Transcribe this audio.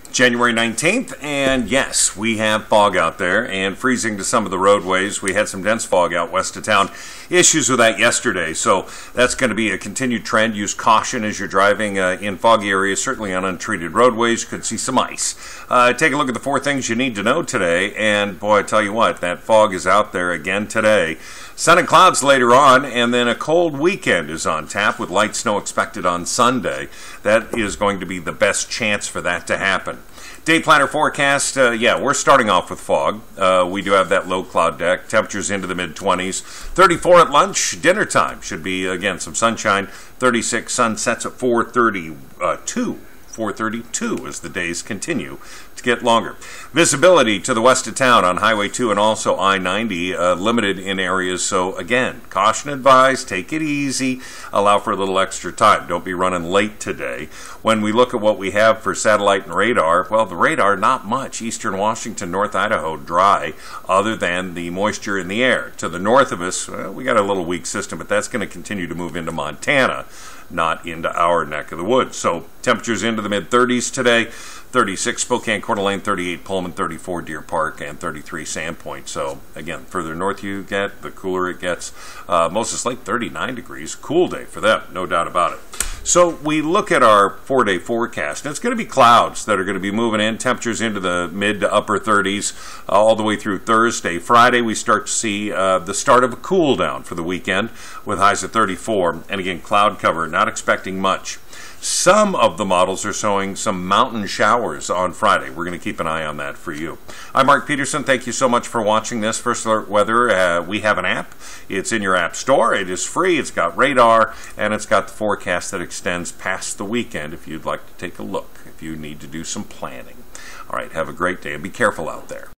January 19th, and yes, we have fog out there and freezing to some of the roadways. We had some dense fog out west of town. Issues with that yesterday, so that's going to be a continued trend. Use caution as you're driving in foggy areas, certainly on untreated roadways. You could see some ice. Take a look at the 4 things you need to know today, and boy, I tell you what, that fog is out there again today. Sun and clouds later on, and then a cold weekend is on tap with light snow expected on Sunday. That is going to be the best chance for that to happen. Day planner forecast, yeah, we're starting off with fog. We do have that low cloud deck. Temperatures into the mid-20s. 34 at lunch. Dinner time should be, again, some sunshine. 36, sun sets at 4:32 as the days continue to get longer. Visibility to the west of town on Highway 2 and also I-90, limited in areas. So again, caution advised, take it easy, allow for a little extra time. Don't be running late today. When we look at what we have for satellite and radar, well, the radar, not much. Eastern Washington, North Idaho, dry, other than the moisture in the air. To the north of us, well, we got a little weak system, but that's going to continue to move into Montana, not into our neck of the woods. So temperatures into the mid-30s today. 36 Spokane, Coeur d'Alene, 38 Pullman, 34 Deer Park, and 33 Sandpoint. So again, further north you get, the cooler it gets. Moses Lake, 39 degrees. Cool day for them, no doubt about it. So we look at our 4-day forecast, and it's going to be clouds that are going to be moving in. Temperatures into the mid to upper 30s all the way through Thursday. Friday, we start to see the start of a cool down for the weekend with highs at 34. And again, cloud cover, not expecting much. Some of the models are showing some mountain showers on Friday. We're going to keep an eye on that for you. I'm Mark Peterson. Thank you so much for watching this First Alert Weather. We have an app. It's in your app store. It is free. It's got radar, and it's got the forecast that extends past the weekend if you'd like to take a look, if you need to do some planning. All right, have a great day, and be careful out there.